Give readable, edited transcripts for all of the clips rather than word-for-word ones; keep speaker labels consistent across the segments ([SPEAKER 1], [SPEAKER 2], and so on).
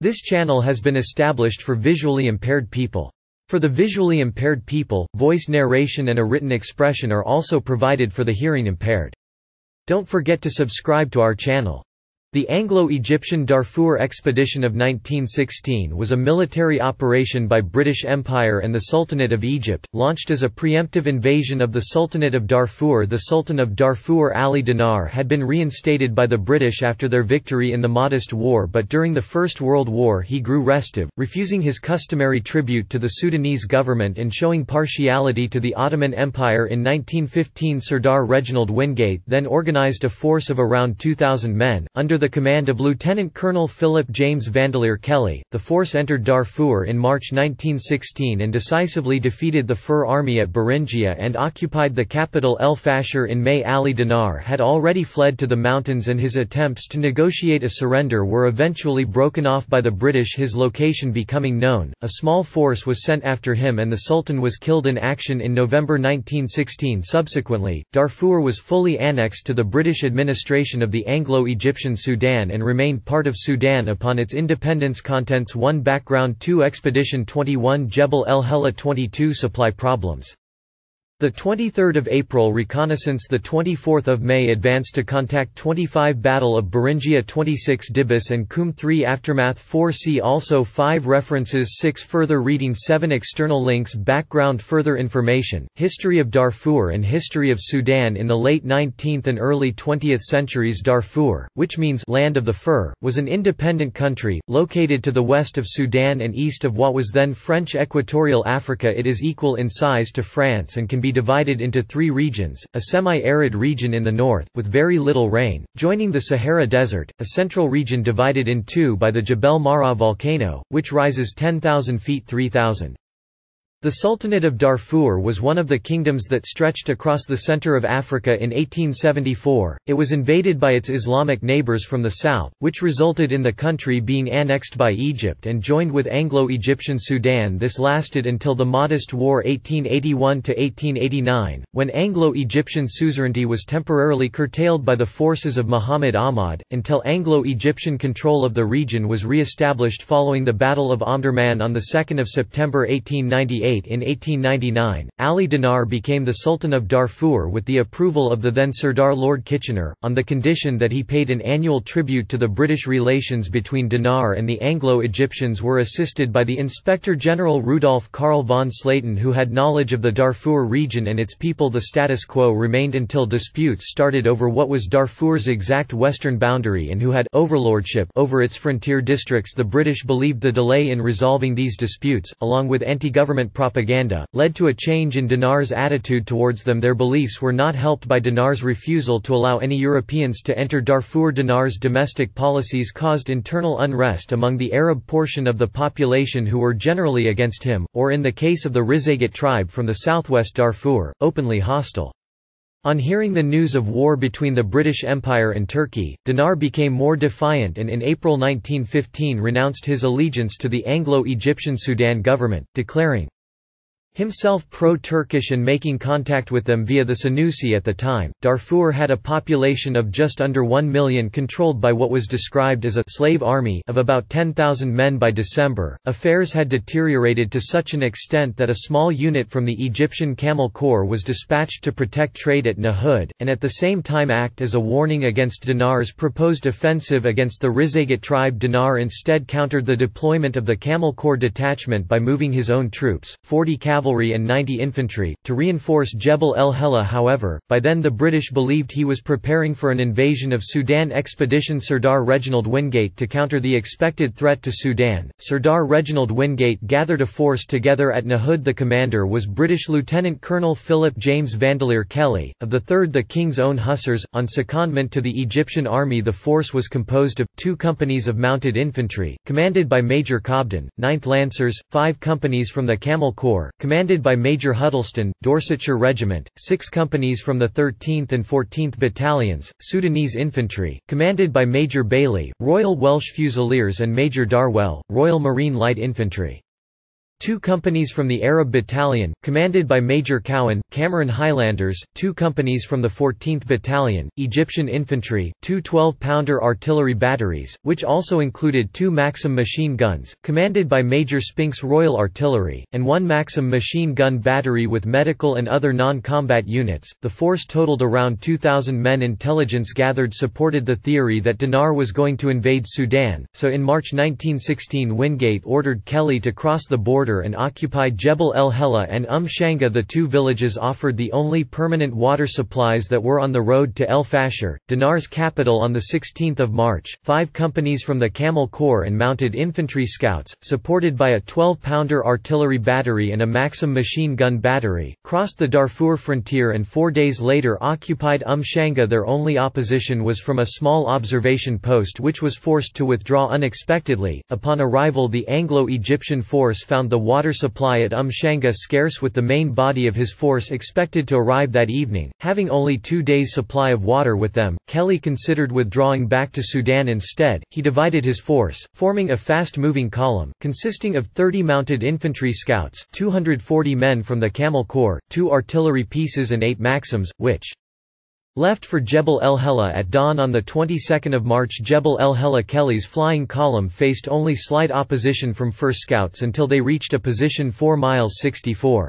[SPEAKER 1] This channel has been established for visually impaired people. For the visually impaired people, voice narration and a written expression are also provided for the hearing impaired. Don't forget to subscribe to our channel. The Anglo-Egyptian Darfur Expedition of 1916 was a military operation by British Empire and the Sultanate of Egypt, launched as a preemptive invasion of the Sultanate of Darfur. The Sultan of Darfur Ali Dinar had been reinstated by the British after their victory in the Mahdist War, but during the First World War he grew restive, refusing his customary tribute to the Sudanese government and showing partiality to the Ottoman Empire. In 1915 Sirdar Reginald Wingate then organised a force of around 2,000 men, under the command of Lieutenant Colonel Philip James Vandeleur Kelly. The force entered Darfur in March 1916 and decisively defeated the Fur army at Beringia and occupied the capital El Fasher. In May Ali Dinar had already fled to the mountains and his attempts to negotiate a surrender were eventually broken off by the British. His location becoming known, a small force was sent after him and the Sultan was killed in action in November 1916. Subsequently, Darfur was fully annexed to the British administration of the Anglo-Egyptian Sudan and remained part of Sudan upon its independence. Contents 1 Background 2 Expedition 21 Jebel El Hela 22 Supply problems. The 23rd of April reconnaissance. The 24th of May advance to contact 25 Battle of Beringia 26 Dibis and Kum 3 Aftermath 4 See also 5 References 6 Further reading 7 External links Background Further information, History of Darfur and History of Sudan. In the late 19th and early 20th centuries Darfur, which means Land of the Fur, was an independent country, located to the west of Sudan and east of what was then French Equatorial Africa. It is equal in size to France and can be divided into 3 regions, a semi-arid region in the north, with very little rain, joining the Sahara Desert, a central region divided in 2 by the Jebel Mara volcano, which rises 10,000 feet 3,000. The Sultanate of Darfur was one of the kingdoms that stretched across the center of Africa in 1874. It was invaded by its Islamic neighbors from the south, which resulted in the country being annexed by Egypt and joined with Anglo-Egyptian Sudan. This lasted until the Mahdist War 1881–1889, when Anglo-Egyptian suzerainty was temporarily curtailed by the forces of Muhammad Ahmad, until Anglo-Egyptian control of the region was re-established following the Battle of Omdurman on 2 September 1898. In 1899, Ali Dinar became the Sultan of Darfur with the approval of the then Sirdar Lord Kitchener, on the condition that he paid an annual tribute to the British. Relations between Dinar and the Anglo-Egyptians were assisted by the Inspector General Rudolf Karl von Slaten, who had knowledge of the Darfur region and its people. The status quo remained until disputes started over what was Darfur's exact western boundary and who had overlordship over its frontier districts. The British believed the delay in resolving these disputes, along with anti-government propaganda, led to a change in Dinar's attitude towards them. Their beliefs were not helped by Dinar's refusal to allow any Europeans to enter Darfur. Dinar's domestic policies caused internal unrest among the Arab portion of the population who were generally against him, or in the case of the reïnstated tribe from the southwest Darfur, openly hostile. On hearing the news of war between the British Empire and Turkey, Dinar became more defiant and in April 1915 renounced his allegiance to the Anglo-Egyptian Sudan government, declaring himself pro-Turkish and making contact with them via the Senussi. At the time, Darfur had a population of just under 1 million, controlled by what was described as a slave army of about 10,000 men. By December, affairs had deteriorated to such an extent that a small unit from the Egyptian Camel Corps was dispatched to protect trade at Nahud, and at the same time act as a warning against Dinar's proposed offensive against the reïnstated tribe. Dinar instead countered the deployment of the Camel Corps detachment by moving his own troops, 40 cavalry and 90 infantry, to reinforce Jebel El Hela. However, by then the British believed he was preparing for an invasion of Sudan. Expedition. Sirdar Reginald Wingate. To counter the expected threat to Sudan, Sirdar Reginald Wingate gathered a force together at Nahud. The commander was British Lieutenant Colonel Philip James Vandeleur Kelly, of the 3rd the King's Own Hussars. On secondment to the Egyptian army, the force was composed of 2 companies of mounted infantry, commanded by Major Cobden, 9th Lancers, 5 companies from the Camel Corps, commanded by Major Huddleston, Dorsetshire Regiment, 6 companies from the 13th and 14th Battalions, Sudanese Infantry, commanded by Major Bailey, Royal Welsh Fusiliers and Major Darwell, Royal Marine Light Infantry. 2 companies from the Arab Battalion, commanded by Major Cowan, Cameron Highlanders, 2 companies from the 14th Battalion, Egyptian Infantry, 2 12-pounder artillery batteries, which also included 2 Maxim machine guns, commanded by Major Spinks Royal Artillery, and 1 Maxim machine gun battery with medical and other non-combat units. The force totaled around 2,000 men. Intelligence gathered supported the theory that Dinar was going to invade Sudan, so in March 1916 Wingate ordered Kelly to cross the border and occupied Jebel el Hela and Shanga. The 2 villages offered the only permanent water supplies that were on the road to El Fasher, Dinar's capital. On 16 March, 5 companies from the Camel Corps and mounted infantry scouts, supported by a 12-pounder artillery battery and a Maxim machine gun battery, crossed the Darfur frontier and 4 days later occupied Shanga. Their only opposition was from a small observation post which was forced to withdraw unexpectedly. Upon arrival, the Anglo-Egyptian force found the water supply at Shanga scarce, with the main body of his force expected to arrive that evening, having only 2 days' supply of water with them. Kelly considered withdrawing back to Sudan instead. He divided his force, forming a fast-moving column, consisting of 30 mounted infantry scouts, 240 men from the Camel Corps, 2 artillery pieces and 8 Maxims, which left for Jebel el Hela at dawn on the 22nd of March. Jebel el Hela. Kelly's flying column faced only slight opposition from 1st Scouts until they reached a position 4 miles 64.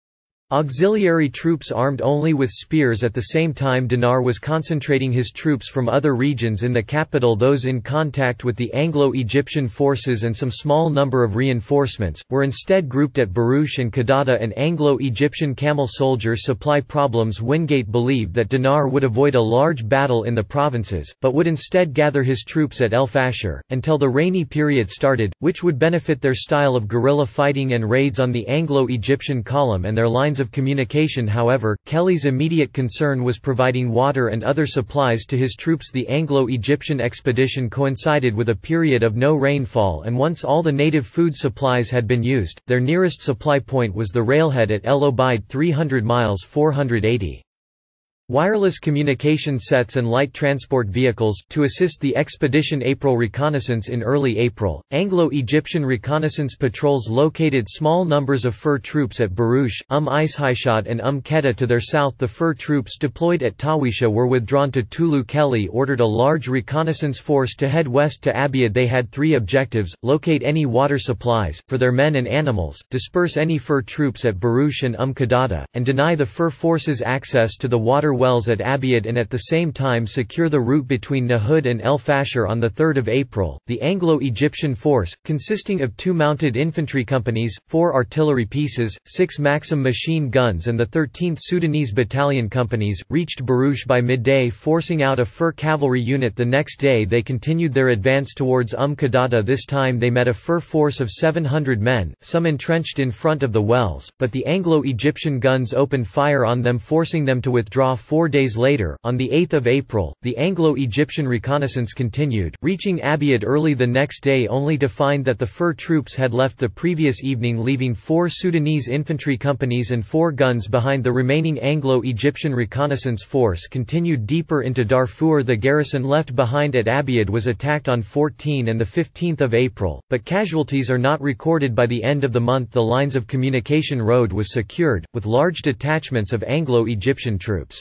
[SPEAKER 1] Auxiliary troops armed only with spears. At the same time, Dinar was concentrating his troops from other regions in the capital. Those in contact with the Anglo-Egyptian forces and some small number of reinforcements were instead grouped at Barouch and Kadada. And Anglo-Egyptian camel soldier supply problems. Wingate believed that Dinar would avoid a large battle in the provinces, but would instead gather his troops at El Fasher, until the rainy period started, which would benefit their style of guerrilla fighting and raids on the Anglo-Egyptian column and their lines of communication. However, Kelly's immediate concern was providing water and other supplies to his troops. The Anglo-Egyptian expedition coincided with a period of no rainfall, and once all the native food supplies had been used, their nearest supply point was the railhead at El Obeid, 300 miles 480. Wireless communication sets and light transport vehicles, to assist the expedition. April reconnaissance. In early April, Anglo-Egyptian reconnaissance patrols located small numbers of fur troops at Barouch, Ishaishad and Keda to their south. The fur troops deployed at Tawisha were withdrawn to Tulu. Kelly ordered a large reconnaissance force to head west to Abiad. They had 3 objectives: locate any water supplies, for their men and animals, disperse any fur troops at Barouch and Kadada, and deny the fur forces access to the water wells at Abiad, and at the same time secure the route between Nahud and El Fasher. On 3 April, the Anglo-Egyptian force, consisting of 2 mounted infantry companies, 4 artillery pieces, 6 Maxim machine guns and the 13th Sudanese battalion companies, reached Barouch by midday, forcing out a fur cavalry unit. The next day they continued their advance towards Kadada. This time they met a fur force of 700 men, some entrenched in front of the wells, but the Anglo-Egyptian guns opened fire on them, forcing them to withdraw. 4 days later, on 8 April, the Anglo-Egyptian reconnaissance continued, reaching Abiad early the next day only to find that the fur troops had left the previous evening, leaving 4 Sudanese infantry companies and 4 guns behind. The remaining Anglo-Egyptian reconnaissance force continued deeper into Darfur. The garrison left behind at Abiad was attacked on 14 and 15 April, but casualties are not recorded. By the end of the month the lines of communication road was secured, with large detachments of Anglo-Egyptian troops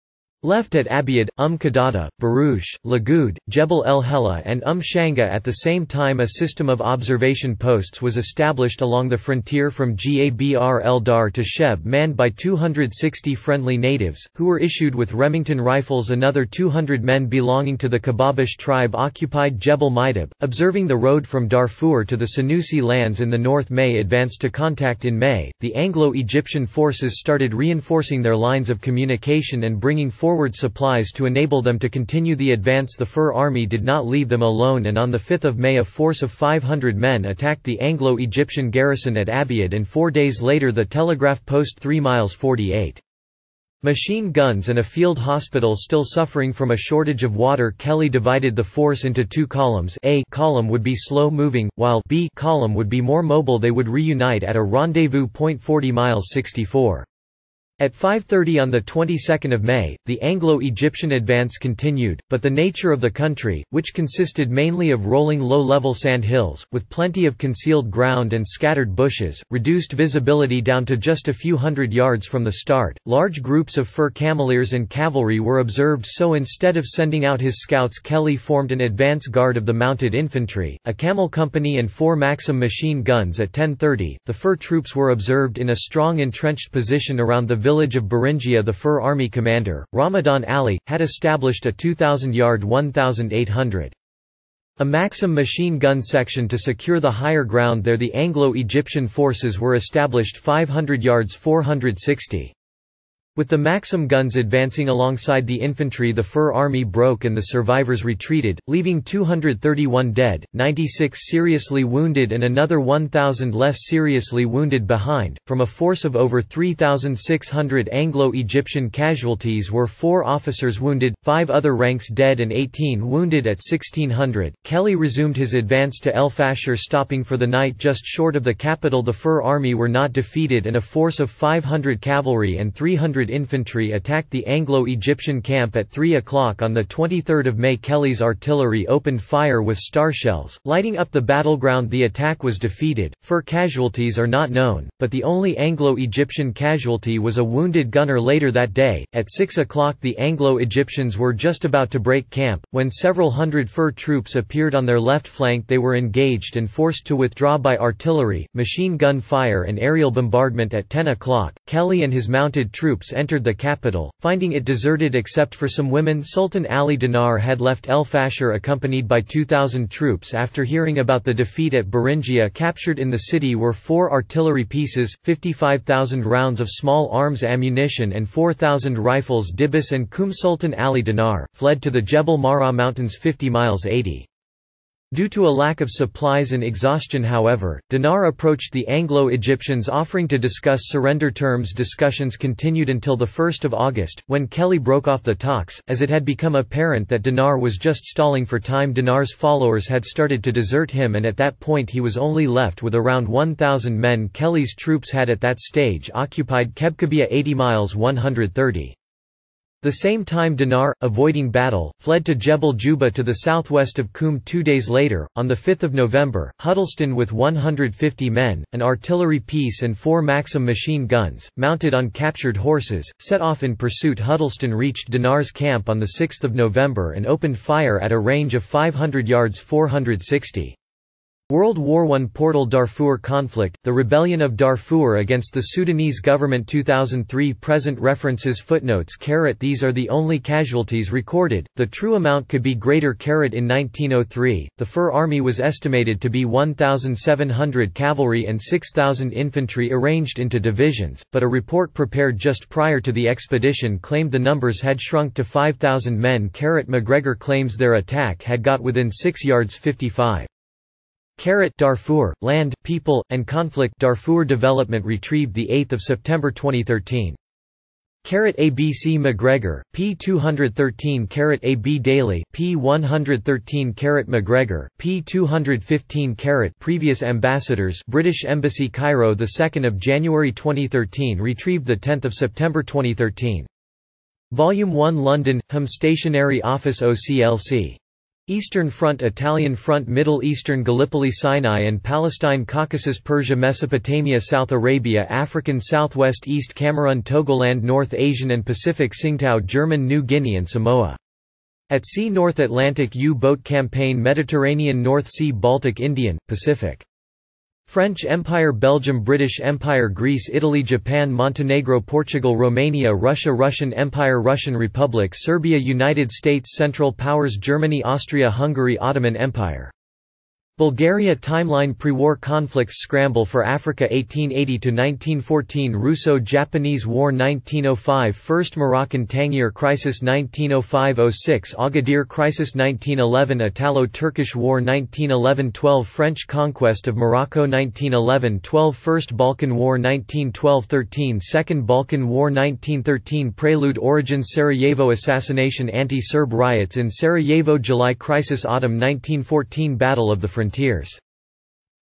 [SPEAKER 1] left at Abiad, Kadada, Barouch, Lagud, Jebel el Hela and Shanga. At the same time, a system of observation posts was established along the frontier from Gabr el Dar to Sheb, manned by 260 friendly natives, who were issued with Remington rifles. Another 200 men belonging to the Kababish tribe occupied Jebel Maidab, observing the road from Darfur to the Senussi lands in the north. May advanced to contact. In May, the Anglo-Egyptian forces started reinforcing their lines of communication and bringing forward supplies to enable them to continue the advance. The Fur Army did not leave them alone, and on 5 May a force of 500 men attacked the Anglo-Egyptian garrison at Abiad, and 4 days later the telegraph post 3 miles 48. Machine guns and a field hospital still suffering from a shortage of water. Kelly divided the force into 2 columns. A column would be slow-moving, while B column would be more mobile. They would reunite at a rendezvous point 40 miles 64. At 5:30 on the 22nd of May, the Anglo-Egyptian advance continued, but the nature of the country, which consisted mainly of rolling low-level sand hills, with plenty of concealed ground and scattered bushes, reduced visibility down to just a few hundred yards from the start. Large groups of fur cameleers and cavalry were observed, so instead of sending out his scouts, Kelly formed an advance guard of the mounted infantry, a camel company and 4 Maxim machine guns. At 10:30, the fur troops were observed in a strong entrenched position around the village of Beringia. The Fur Army commander, Ramadan Ali, had established a 2,000-yard 1,800. A Maxim machine gun section to secure the higher ground there. The Anglo-Egyptian forces were established 500 yards 460. With the Maxim guns advancing alongside the infantry, the Fur Army broke and the survivors retreated, leaving 231 dead, 96 seriously wounded and another 1,000 less seriously wounded behind. From a force of over 3,600 Anglo-Egyptian casualties were 4 officers wounded, 5 other ranks dead and 18 wounded. At 1600, Kelly resumed his advance to El Fasher, stopping for the night just short of the capital. The Fur Army were not defeated and a force of 500 cavalry and 300 infantry attacked the Anglo-Egyptian camp at 3 o'clock on 23 May. Kelly's artillery opened fire with star shells, lighting up the battleground. The attack was defeated. Fur casualties are not known, but the only Anglo-Egyptian casualty was a wounded gunner. Later that day, at 6 o'clock, the Anglo-Egyptians were just about to break camp, when several hundred fur troops appeared on their left flank. They were engaged and forced to withdraw by artillery, machine gun fire and aerial bombardment. At 10 o'clock, Kelly and his mounted troops entered the capital, finding it deserted except for some women. Sultan Ali Dinar had left El Fasher accompanied by 2,000 troops. After hearing about the defeat at Beringia, captured in the city were 4 artillery pieces, 55,000 rounds of small arms ammunition and 4,000 rifles. Dibis and Sultan Ali Dinar fled to the Jebel Mara mountains 50 miles 80. Due to a lack of supplies and exhaustion, however, Dinar approached the Anglo-Egyptians offering to discuss surrender terms. Discussions continued until 1 August, when Kelly broke off the talks, as it had become apparent that Dinar was just stalling for time. Dinar's followers had started to desert him, and at that point he was only left with around 1,000 men. Kelly's troops had at that stage occupied Kebkabia 80 miles 130. The same time Dinar, avoiding battle, fled to Jebel Juba to the southwest of Qum. 2 days later, on 5 November, Huddleston with 150 men, an artillery piece and 4 Maxim machine guns, mounted on captured horses, set off in pursuit. Huddleston reached Dinar's camp on 6 November and opened fire at a range of 500 yards 460. World War I Portal Darfur conflict, the rebellion of Darfur against the Sudanese government. 2003 present references. Footnotes. These are the only casualties recorded, the true amount could be greater. In 1903, the Fur Army was estimated to be 1,700 cavalry and 6,000 infantry arranged into divisions, but a report prepared just prior to the expedition claimed the numbers had shrunk to 5,000 men. McGregor claims their attack had got within 6 yards 55. Darfur, Land, People, and Conflict. Darfur Development retrieved 8 September 2013. ABC McGregor, p. 213. AB Daily, p. 113. McGregor, p. 215. Previous ambassadors. British Embassy Cairo, 2 January 2013. Retrieved 10 September 2013. Volume 1 London, Hum Stationery Office OCLC. Eastern Front, Italian Front, Middle Eastern, Gallipoli, Sinai and Palestine, Caucasus, Persia, Mesopotamia, South Arabia, African Southwest, East Cameroon, Togoland, North Asian and Pacific, Tsingtao, German New Guinea and Samoa. At sea, North Atlantic U-boat campaign, Mediterranean, North Sea, Baltic, Indian, Pacific. French Empire, Belgium, British Empire, Greece, Italy, Japan, Montenegro, Portugal, Romania, Russia, Russian Empire, Russian Republic, Serbia, United States, Central Powers, Germany, Austria, Hungary, Ottoman Empire. Bulgaria. Timeline. Pre-war conflicts. Scramble for Africa 1880–1914, Russo-Japanese War 1905, First Moroccan Tangier Crisis 1905–06, Agadir Crisis 1911, Italo-Turkish War 1911–12, French conquest of Morocco 1911–12, First Balkan War 1912–13, Second Balkan War 1913, Prelude. Origins. Sarajevo assassination, anti-Serb riots in Sarajevo, July crisis, autumn 1914, Battle of the Frontiers.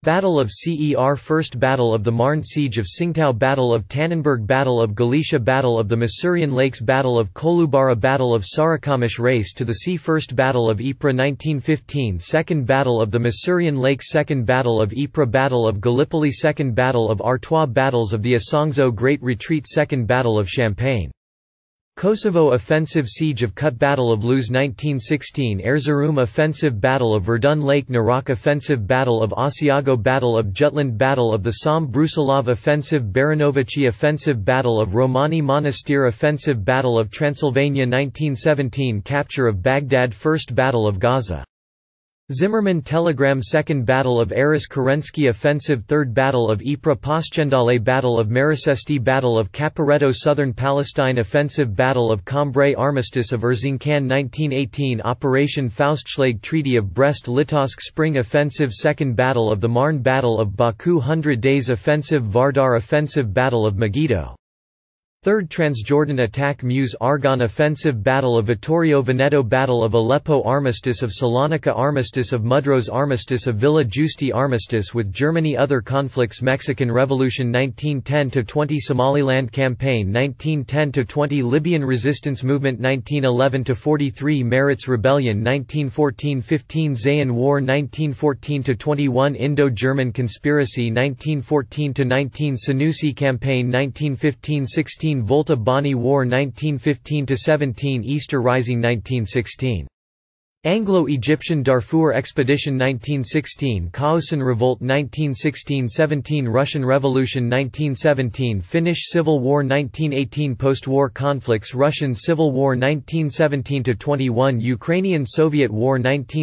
[SPEAKER 1] Battle of Cer, First Battle of the Marne, Siege of Tsingtao, Battle of Tannenberg, Battle of Galicia, Battle of the Masurian Lakes, Battle of Kolubara, Battle of Sarikamish, Race to the Sea, First Battle of Ypres 1915, Second Battle of the Masurian Lakes, Second Battle of Ypres, Battle of Gallipoli, Second Battle of Artois, Battles of the Isonzo, Great Retreat, Second Battle of Champagne. Kosovo Offensive, Siege of Kut, Battle of Luz 1916, Erzurum Offensive, Battle of Verdun, Lake Narak Offensive, Battle of Asiago, Battle of Jutland, Battle of the Somme, Brusilov Offensive, Baranovici Offensive, Battle of Romani Monastir Offensive, Battle of Transylvania 1917, Capture of Baghdad, First Battle of Gaza. Zimmermann Telegram, Second Battle of Aris, Kerensky Offensive, Third Battle of Ypres, Passchendaele, Battle of Maricesti, Battle of Caporetto, Southern Palestine Offensive, Battle of Cambrai, Armistice of Erzincan 1918, Operation Faustschlag, Treaty of Brest-Litovsk, Spring Offensive, Second Battle of the Marne, Battle of Baku, 100 Days Offensive, Vardar Offensive, Battle of Megiddo. Third Transjordan Attack, Meuse Argonne Offensive, Battle of Vittorio Veneto, Battle of Aleppo, Armistice of Salonika, Armistice of Mudros, Armistice of Villa Giusti, Armistice with Germany, Other conflicts, Mexican Revolution 1910–20, Somaliland Campaign 1910–20, Libyan Resistance Movement 1911–43, Maritz Rebellion 1914–15, Zayan War 1914–21, Indo-German Conspiracy 1914–19, Senussi Campaign 1915–16, Volta Bani War 1915–17, Easter Rising 1916. Anglo-Egyptian Darfur Expedition 1916, Khaosan Revolt 1916–17, Russian Revolution 1917, Finnish Civil War 1918, Post-war conflicts, Russian Civil War 1917–21, Ukrainian-Soviet War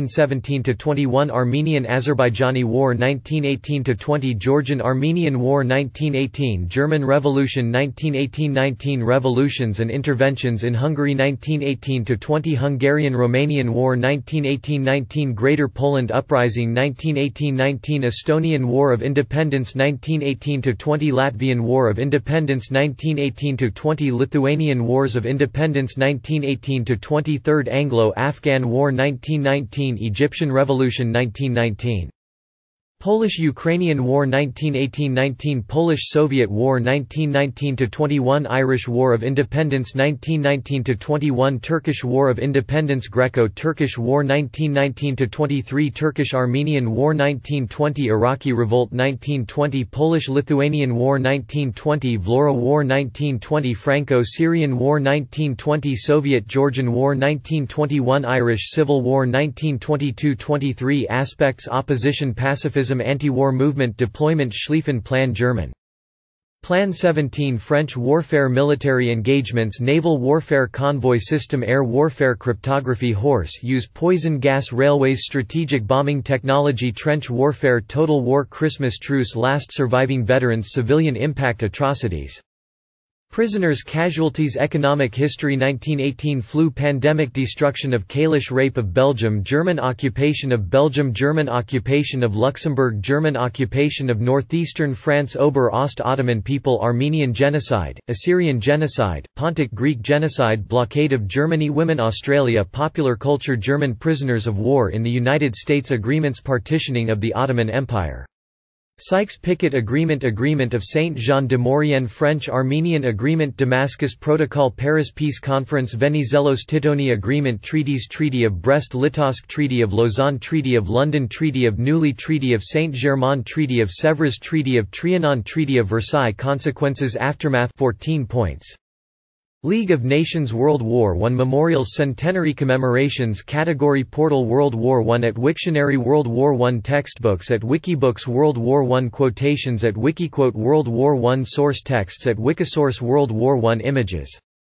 [SPEAKER 1] 1917–21, Armenian-Azerbaijani War 1918–20, Georgian-Armenian War 1918, German Revolution 1918–19, Revolutions and Interventions in Hungary 1918–20, Hungarian-Romanian War 1918–19, Greater Poland Uprising 1918–19, Estonian War of Independence 1918–20, Latvian War of Independence 1918–20, Lithuanian Wars of Independence 1918–20, Third Anglo-Afghan War 1919, Egyptian Revolution 1919. Polish-Ukrainian War 1918–19, Polish-Soviet War 1919–21, Irish War of Independence 1919–21, Turkish War of Independence, Greco-Turkish War 1919–23, Turkish-Armenian War 1920, Iraqi Revolt 1920, Polish-Lithuanian War 1920, Vlora War 1920, Franco-Syrian War 1920, Soviet-Georgian War 1921, Irish Civil War 1922–23, Aspects, Opposition, Pacifism, Anti-war movement, Deployment, Schlieffen Plan, German Plan 17, French warfare, Military engagements, Naval warfare, Convoy system, Air warfare, Cryptography, Horse use, Poison gas, Railways, Strategic bombing technology, Trench warfare, Total war, Christmas truce, Last surviving veterans, Civilian impact, Atrocities, Prisoners, Casualties, Economic history 1918 Flu pandemic, Destruction of Kalisz, Rape of Belgium, German occupation of Belgium, German occupation of Luxembourg, German occupation of northeastern France, Ober-Ost, Ottoman people, Armenian genocide, Assyrian genocide, Pontic Greek genocide, Blockade of Germany, Women, Australia, Popular culture, German prisoners of war in the United States, Agreements, Partitioning of the Ottoman Empire, Sykes-Picot Agreement, Agreement of Saint-Jean de Maurienne, French-Armenian Agreement, Damascus Protocol, Paris Peace Conference, Venizelos-Titoni Agreement, Treaties, Treaty of Brest-Litovsk, Treaty of Lausanne, Treaty of London, Treaty of Neuilly, Treaty of Saint-Germain, Treaty of Sèvres, Treaty of Trianon, Treaty of Versailles, Consequences, Aftermath, 14 points. League of Nations, World War I Memorials, Centenary commemorations, Category Portal, World War I at Wiktionary, World War I textbooks at Wikibooks, World War I quotations at Wikiquote, World War I source texts at Wikisource, World War I images